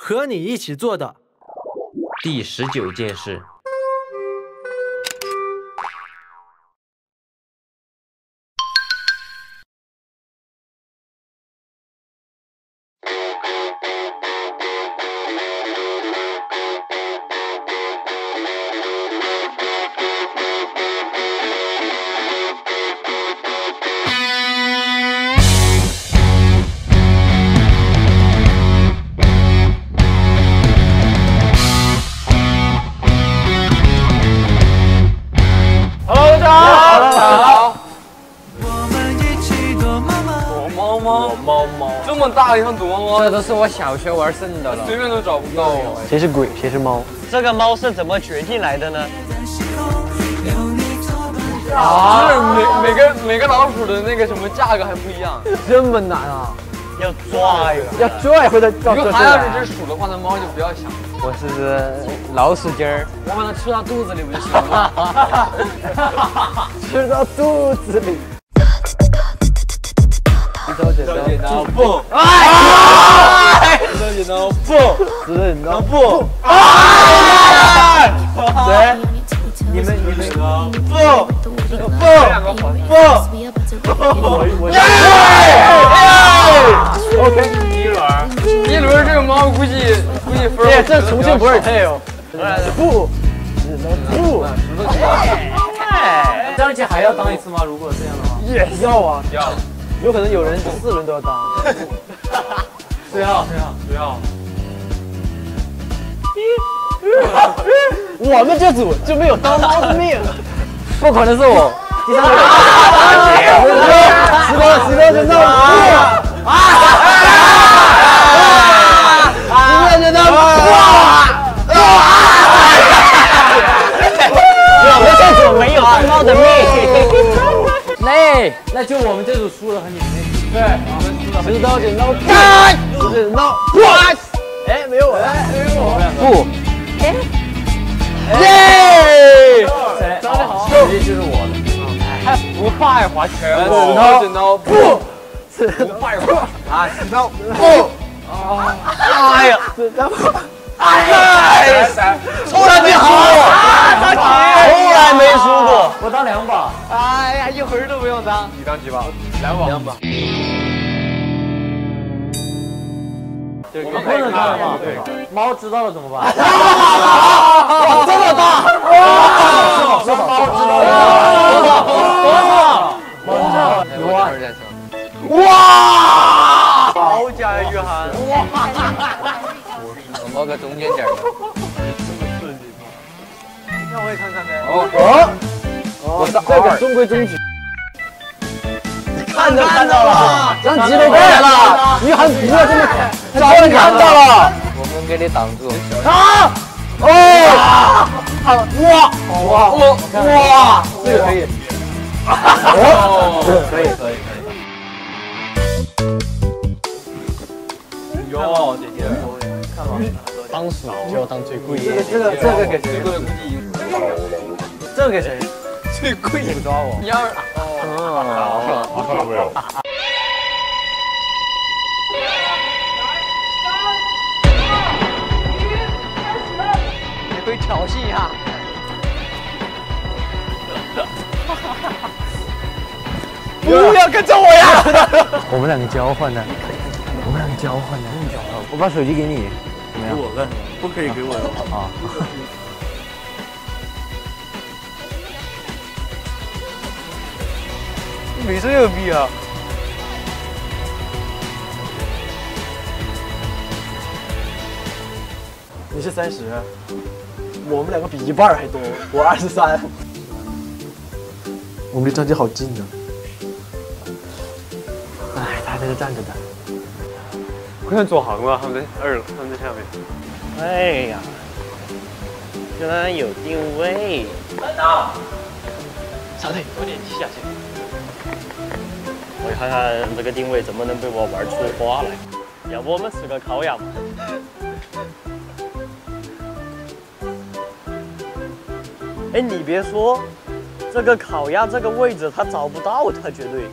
和你一起做的。 第19件事。 这么大一趟躲猫猫， 这都是我小学玩剩的了， 随便都找不到。 谁是鬼，谁是猫？ 这个猫是怎么决定来的呢？ 就是每个老鼠的那个什么价格还不一样， 这么难啊！ 要抓呀！ 要拽或者如果还要是只鼠的话，那猫就不要想。 我是只老鼠精儿， 我把它吃到肚子里不就行了吗？ 吃到肚子里。剪刀剪刀布，哎！剪刀剪刀布，剪刀布，哎！谁？你们不，OK， 一轮这个猫估计分。 哎，这重庆不是配哦。不，不，这样一起还要当一次吗？如果这样的话，也要啊，要。有可能有人4轮都要当。对啊。我们这组就没有当猫的命，不可能是我。第3个，石头剪刀布，石头剪刀布， 我们这组没有当猫的命。 那就我们这组输了和你们那组。对，我们输了。石头剪刀布，剪刀布。哎，没有我，不。耶！谁？实际就是我的。还不怕呀，划拳。剪刀布，不怕呀，啊，剪刀布。哎呀，剪刀布。哎，从来没输过，从来没输过。我当2把。哎呀，一会儿都不用当。你当几把？2把。我们不能当2把，对吧？猫知道了怎么办？哇，这么大！哇，是猫知道了。哇！好假呀，约翰！ 我猫个中间点的。 让我也看看呗。我这个中规中矩。看到了，让吉雷过来了。约翰不要这么看，早看到了。 我们给你挡住。 啊！哦！哇！这个可以。可以。哟，姐姐，看吧，当鼠就要当最贵的。这个给谁？最贵的估计赢。这个给谁？最贵的抓我。你要是好，没有。你可以挑衅一下。不要跟着我呀！我们2个交换的。我把手机给你，怎么样？给我的，不可以给我的啊。没这个逼啊！你是30，我们2个比1半还多，我23。我们离张姐好近啊！哎，他在这站着的。快点左航了，他们在2楼，他们在下面。 哎呀，居然有定位！ 等等，小队，快点下去。 我看看这个定位怎么能被我玩出花来。要不我们吃个烤鸭吧？哎，你别说，这个烤鸭这个位置他找不到，他绝对。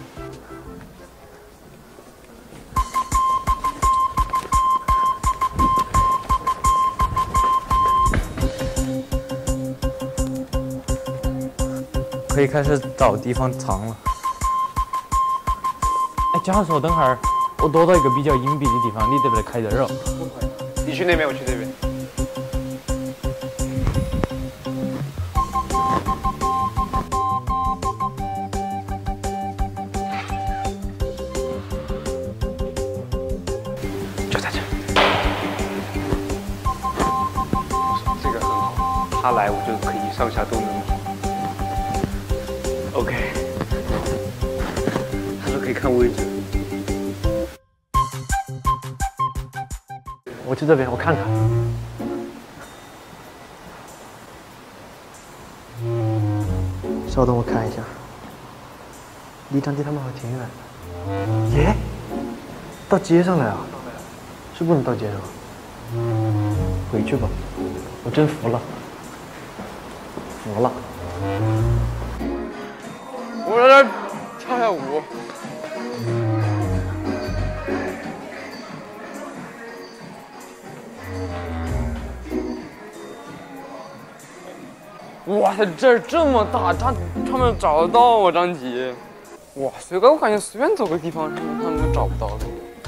可以开始找地方藏了。哎，假如说等会儿我躲到一个比较隐蔽的地方，你得不得开灯哦？ 你去那边，我去这边。就在这。这个很好，他来我就可以上下都能跑。OK。他说可以看位置。 我去这边，我看看。稍等，我看一下。离张机他们还挺远的。耶，到街上来啊？是不能到街上。回去吧，我真服了，服了。 我在这儿跳下舞。哇塞，这儿这么大，他们找得到我张吉。哇塞，我感觉随便走个地方，他们都找不到的。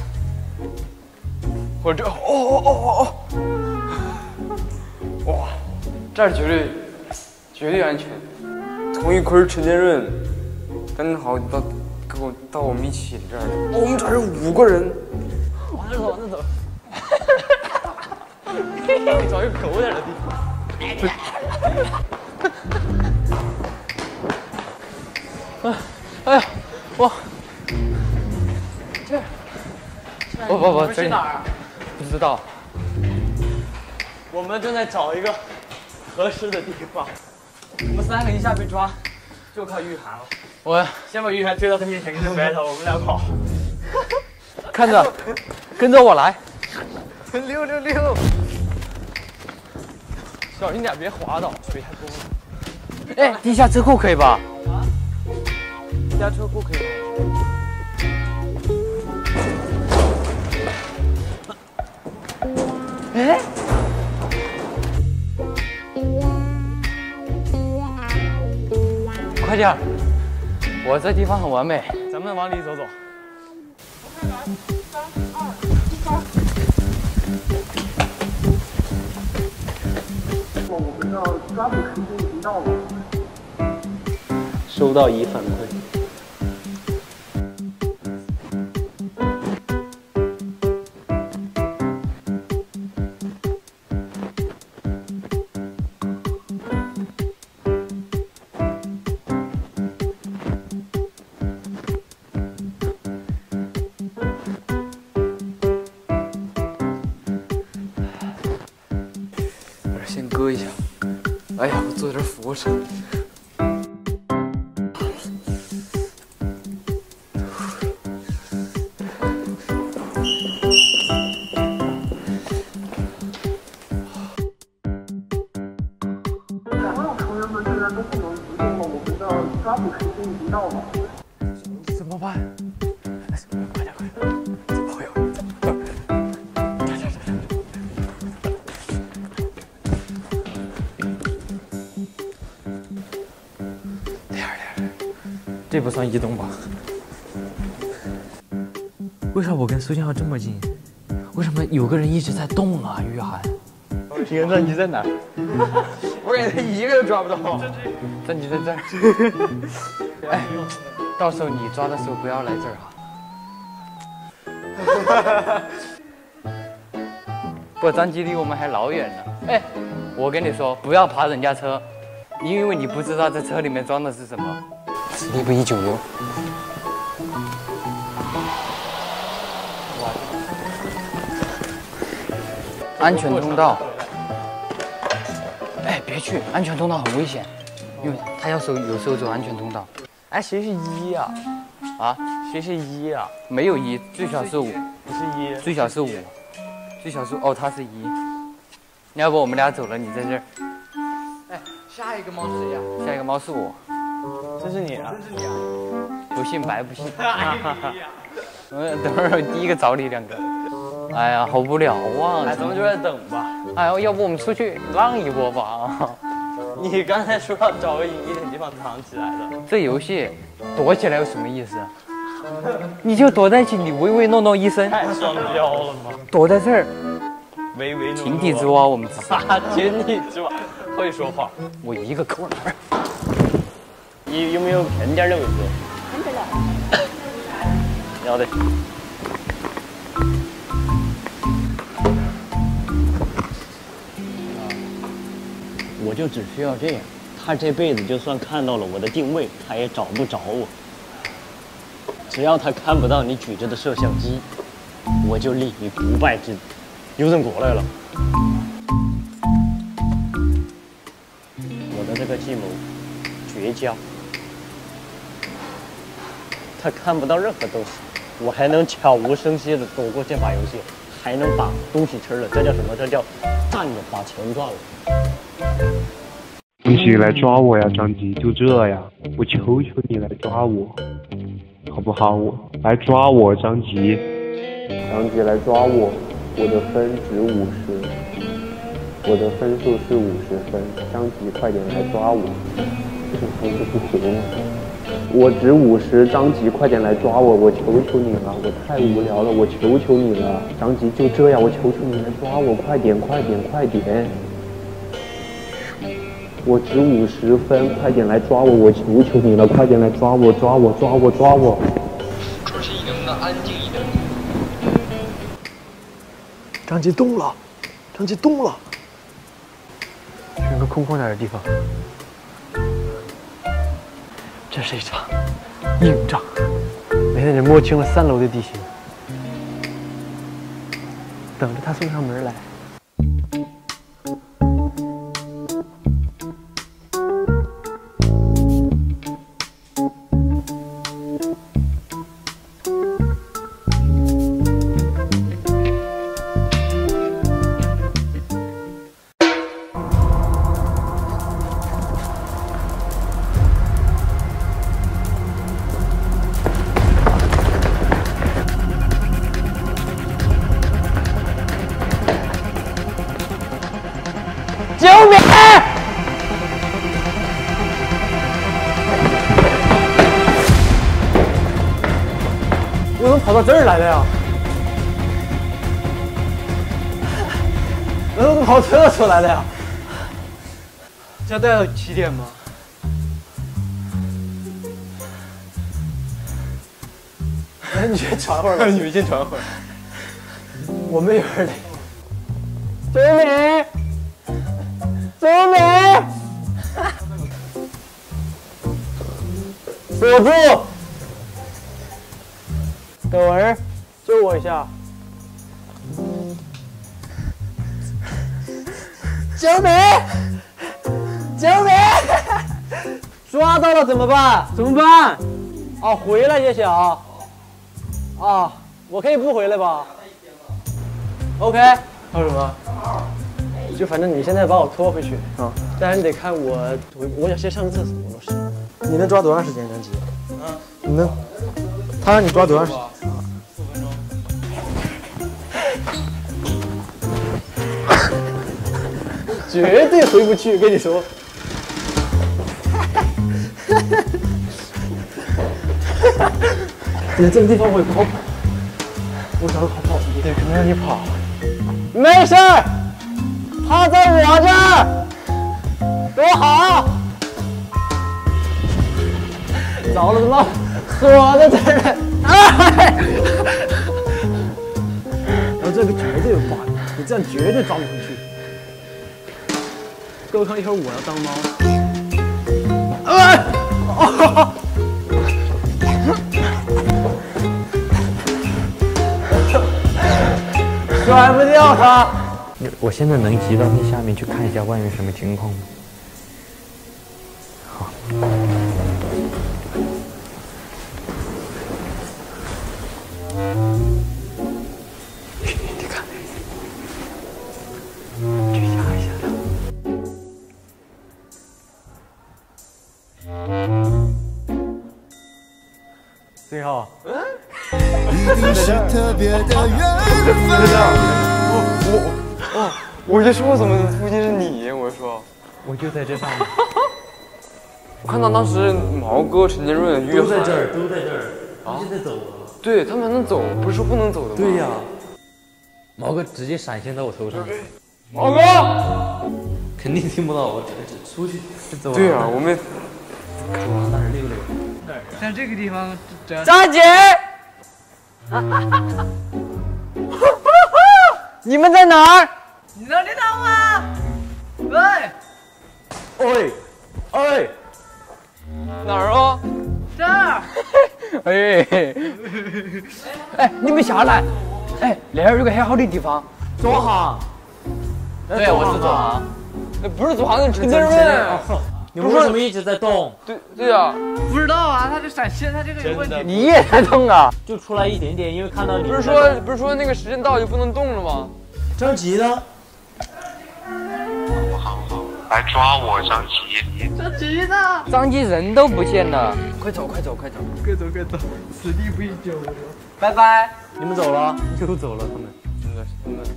我这哇，这儿绝对安全。童一坤、陈建润，刚好到我们一起这儿了。哦，我们这儿有5个人。 往那走，你找一个狗点的地方。哎呀，我这，不， 去哪儿啊？ 不知道。我们正在找一个合适的地方。我们3个一下被抓，就靠玉涵了。我先把玉涵推到他面前，跟他 battle， 我们俩跑。看着，跟着我来。666。小心点，别滑倒，水太多了。哎，地下车库可以吧？啊？地下车库可以吗？哎，快点！我这地方很完美，咱们往里走走。 我不知道抓捕时间已经到了。 收到已反馈。 先搁一下。哎呀，我做点俯卧撑。 所有成员们现在都不能移动了，我们的抓捕时间已经到了。 怎么办？快点！朋友，这不算移动吧？为啥我跟苏建浩这么近？为什么有个人一直在动啊？玉涵，你看张吉在哪？ 我感觉他一个都抓不到。 张吉在这儿。哎，到时候你抓的时候不要来这儿哈。不，张吉离我们还老远呢。哎，我跟你说，不要爬人家车，因为你不知道这车里面装的是什么。Sleep 196。安全通道。哎，别去，安全通道很危险，因为他有时候走安全通道。哎，谁是1呀？啊，谁是1呀？没有1，最小是5。不是1，最小是5，最小是哦，他是1。要不我们俩走了，你在这儿。 哎，下一个猫是谁呀？ 下一个猫是我。 这是你啊！ 不信白不信。等会儿第一个找你2个。哎呀，好无聊啊！ 哎，咱们就在等吧。 哎呀，要不我们出去浪一波吧？ 你刚才说要找个隐秘的地地方藏起来的。 这游戏躲起来有什么意思？你就躲在这里，唯唯诺诺一声， 太双标了吗？ 躲在这儿， 唯唯诺诺。 井底之蛙，我们井底之蛙会说话。 我一个抠哪儿？ 你有没有偏点的位置？偏点了。要得。我就只需要这样，他这辈子就算看到了我的定位，他也找不着我。只要他看不到你举着的摄像机，我就立于不败之地。有人过来了，我的这个计谋绝佳，他看不到任何东西，我还能悄无声息的躲过这把游戏，还能把东西吃了，这叫什么？这叫站着把钱赚了。 张吉来抓我呀，张吉，就这呀，我求求你来抓我，好不好？来抓我，张吉，张吉来抓我，我的分值50，我的分数是50分，张吉快点来抓我，这分就不行了，我值50，张吉快点来抓我，我求求你了，我太无聊了，我求求你了，张吉就这样，我求求你来抓我，快点快点快点。我值50分，快点来抓我！我求求你了，快点来抓我！抓我！抓我！抓我！ 可是你能不能安静一点？ 张吉动了，张吉动了，选个空旷点的地方。这是一场硬仗，没让人摸清了3楼的地形，等着他送上门来。 救命！我怎么跑到这儿来了呀？我怎么跑厕所来了呀？这要带到起点吗？你先喘会儿吧。你们先喘会儿。我们一会儿得。救命！救命！锁住！等会儿，救我一下！救命！救命！抓到了怎么办？怎么办？啊，回来就行。啊，我可以不回来吧 ？OK。还有什么？就反正你现在把我拖回去啊，但是你得看我想先上个厕所，老师。你能抓多长时间，张吉？啊，你能？他让你抓多长时间？啊，4分钟。绝对回不去，跟你说。你这个地方我也不好跑，我找个好跑的地方，只能让你跑。没事儿。他在我这儿，多好！糟了，怎么锁在这儿了？哎！然后这个绝对有 bug， 你这样绝对抓不回去。各位看，一会儿我要当猫。甩不掉他。 我现在能移到那下面去看一下外面什么情况吗？好。你看，去压一下他。 最后， 一定是特别的缘分。 我就说怎么附近是你？我说， 我就在这上面。 我看到当时毛哥、陈建润、约翰都在这儿，都在这儿，啊，现在走了。 对他们还能走，不是说不能走的吗？ 对呀，毛哥直接闪现在我头上。 毛哥， 肯定听不到，我出去走。 对呀，我们往那儿溜溜。 像这个地方， 张姐，你们在哪儿？ 你哪里到啊？喂， 喂，哎， 哪儿啊？ 这儿。 哎，你们下来。哎，那儿有个很好的地方，左航。对，我是左航。 那不是左航的陈建润。 你们为什么一直在动？ 对呀， 不知道啊，他这闪现，他这个有问题。 你也在动啊？ 就出来一点点，因为看到你。 不是说那个时间到就不能动了吗？ 张吉呢？ 好，来抓我，张吉。 张吉呢？ 张吉人都不见了。 快走，此地不宜久留。 拜拜。 你们走了？又走了，他们。 真的。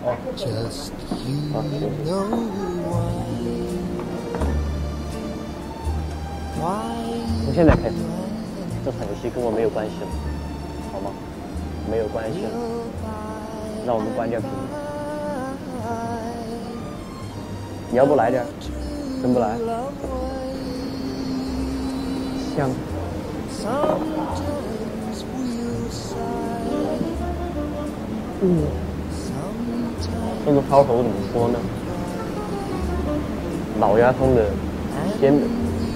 从现在开始，这场游戏跟我没有关系了，好吗？没有关系了，让我们关掉屏幕。你要不来点儿？真不来？香。这个抄手怎么说呢？老鸭汤的鲜的，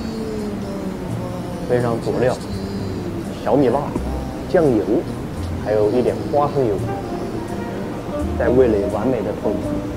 配上佐料、小米辣、酱油，还有一点花生油，在味蕾完美的透明。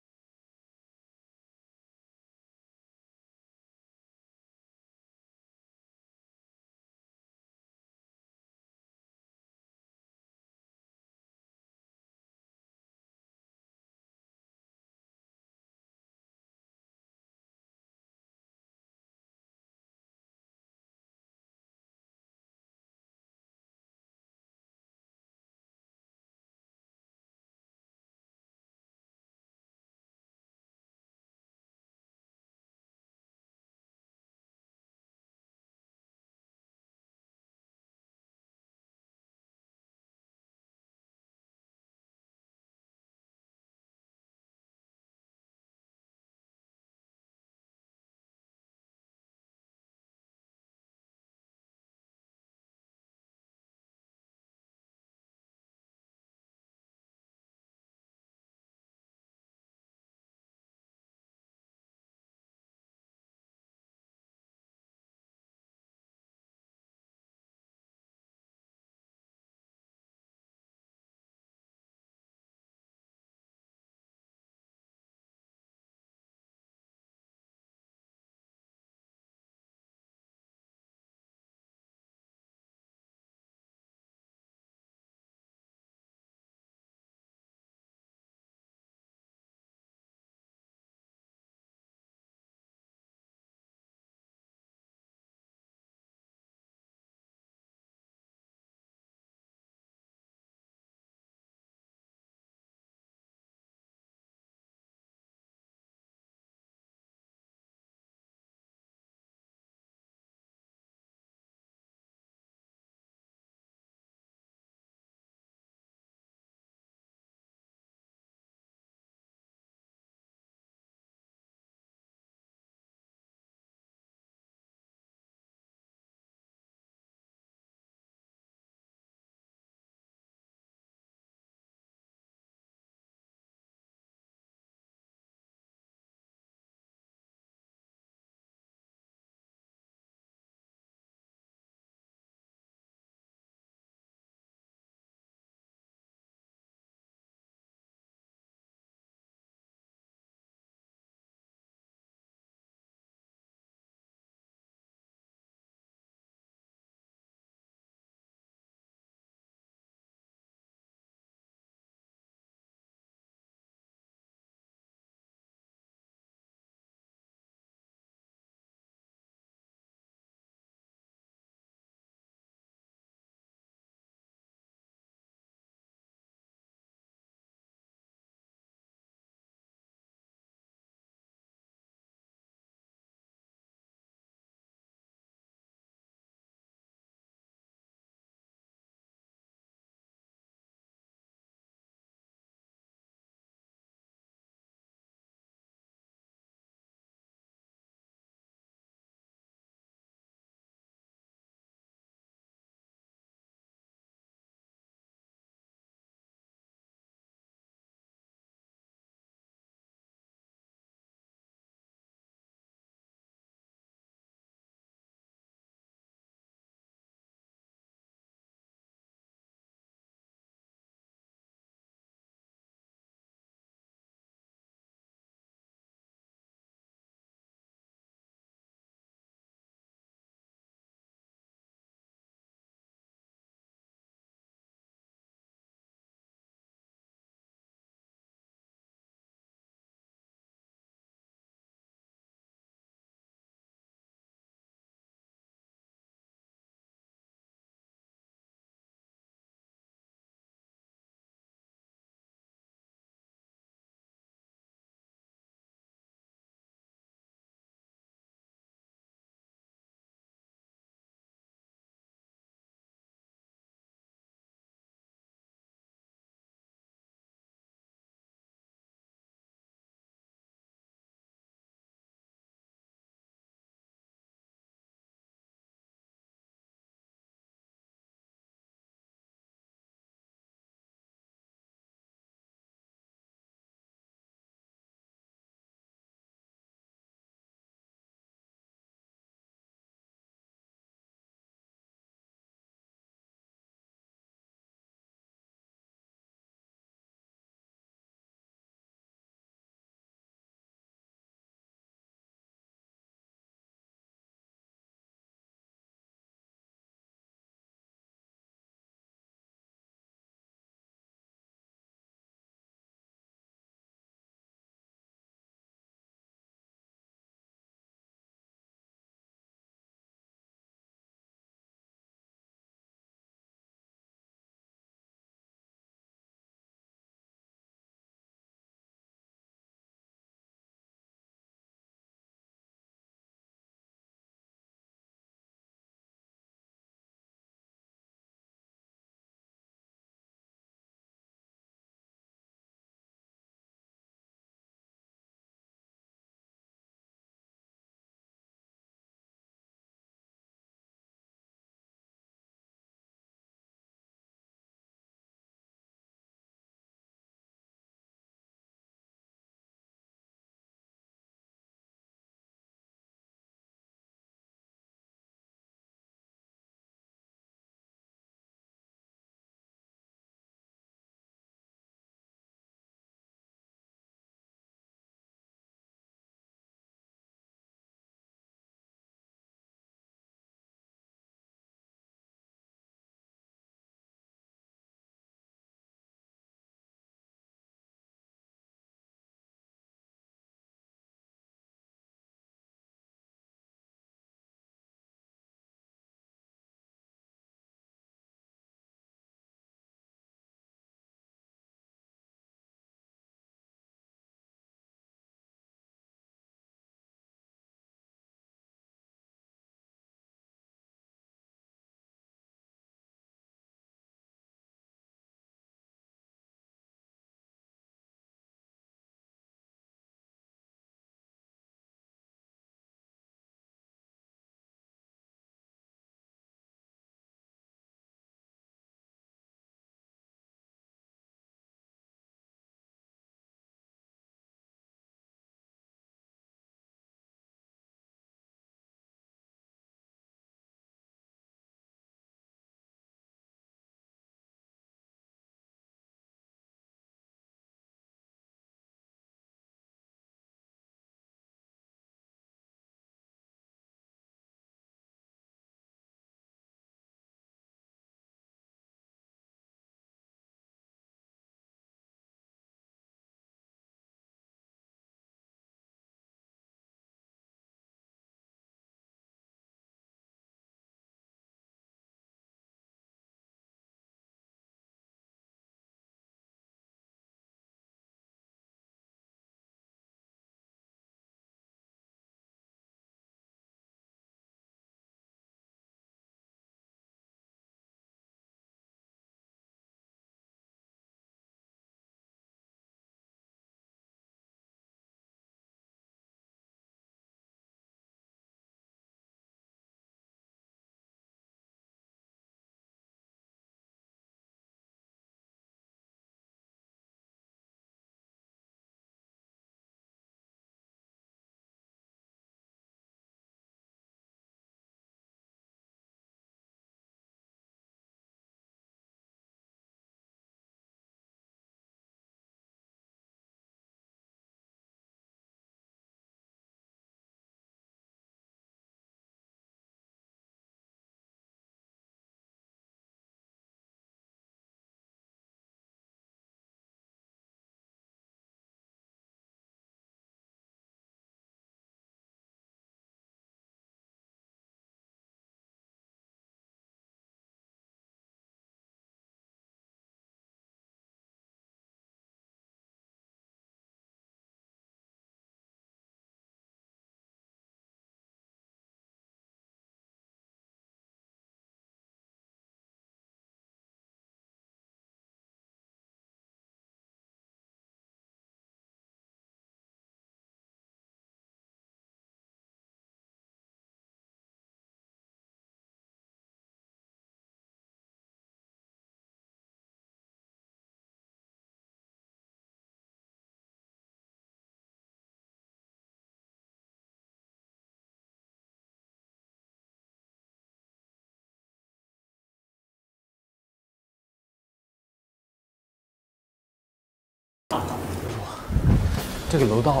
这个楼道，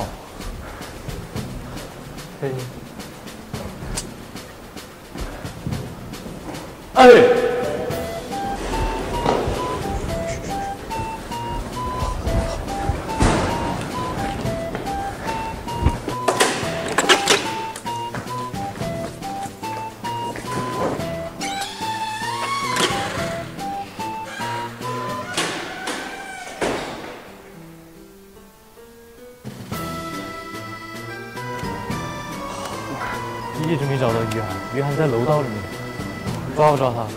哎， 一直没找到于涵，于涵在楼道里面，抓不着他。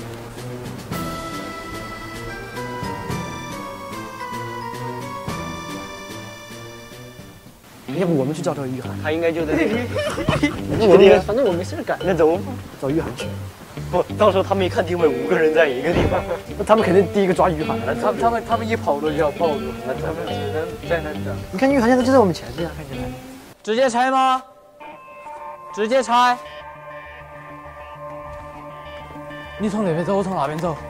要不我们去找找于涵？ 他应该就在这里。 反正我没事干， 那走， 找于涵去。 不，到时候他们一看定位，5个人在一个地方， 那他们肯定第一个抓于涵了。 他们一跑都要暴露，那他们只能在那等。 你看于涵现在就在我们前面，看起来。 直接拆吗？直接拆。你从那边走，我从那边走。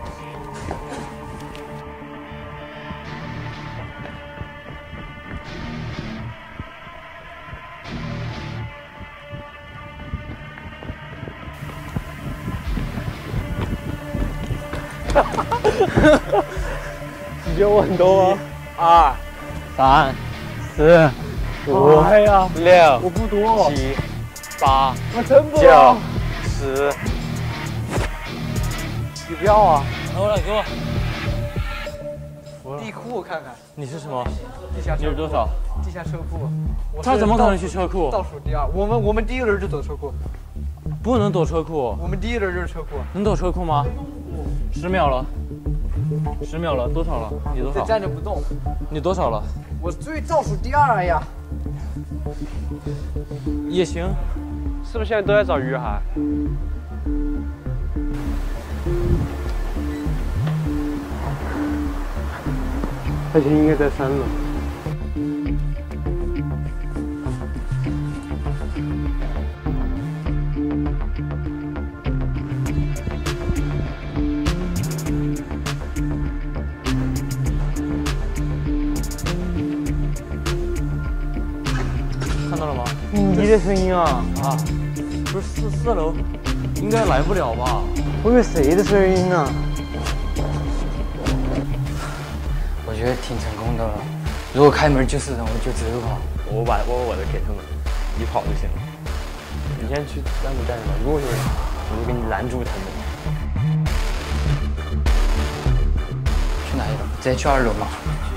有很多 2、3、4、5、 哎呀 6、 我不多 7、8、 我真不 9、10。 你不要啊！ 拿过来给我。 地库看看， 你是什么？ 地下车库你是多少？ 地下车库。 他怎么可能去车库？ 倒数第2，我们第一轮就走车库， 不能躲车库。 我们第一轮就是车库。 能躲车库吗？10秒了，10秒了，多少了？你多再少？ 站着不动。 你多少了？ 我倒数第2呀。 也行。 是不是现在都在找于涵？他现在应该在3楼。 看到了吗？ 你的声音啊！ 啊，不是4楼，应该来不了吧？ 我以为谁的声音呢？ 我觉得挺成功的了。如果开门就是人，我就直接跑。 我把我的给他们，你跑就行了。你先去外面站着吧，如果有人，我就给你拦住他们。 去哪里了？直接去2楼吗？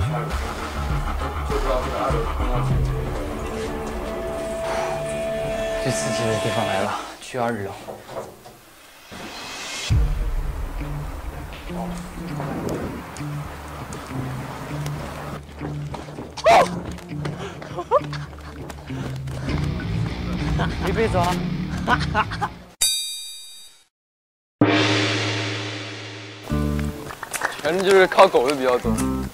最刺激的地方来了，去2楼。 没被抓。 反正就是靠狗的比较多。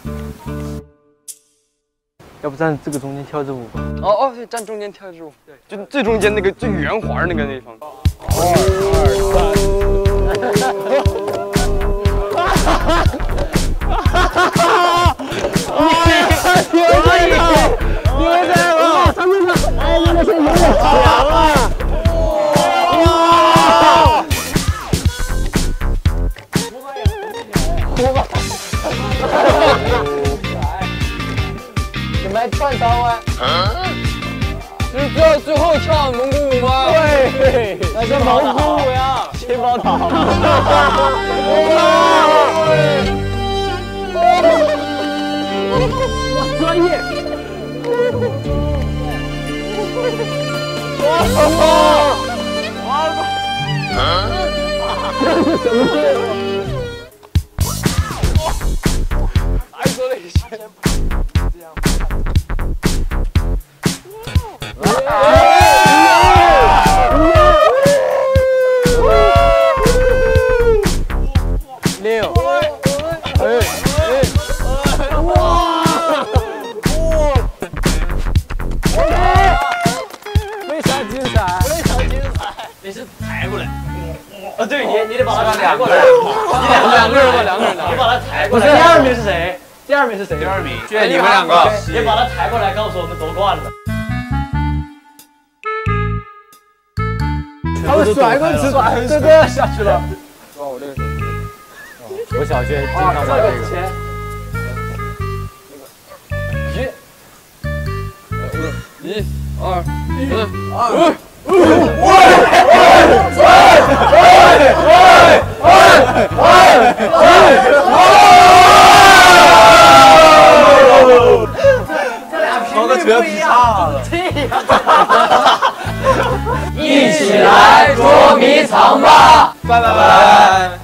要不站这个中间跳支舞吧？ 哦，站中间跳支舞，对，就最中间那个最圆滑那个地方。 你们还串烧啊？ 是最后跳蒙古舞吗？ 对，那是蒙古舞呀， 七宝岛。 专业。这是什么？ 还说了一句。 对，你得把他抬过来。 两个人吧， 你把他抬过来。第2名是谁？ 第2名是谁？ 第2名，选你们2个。 你把他抬过来，告诉我们夺冠了。 他们甩棍子，这个下去了。哇，我这个手机。我小学经常玩这个。1、2、 我的车皮差了。 一起来捉迷藏吧！ 拜拜。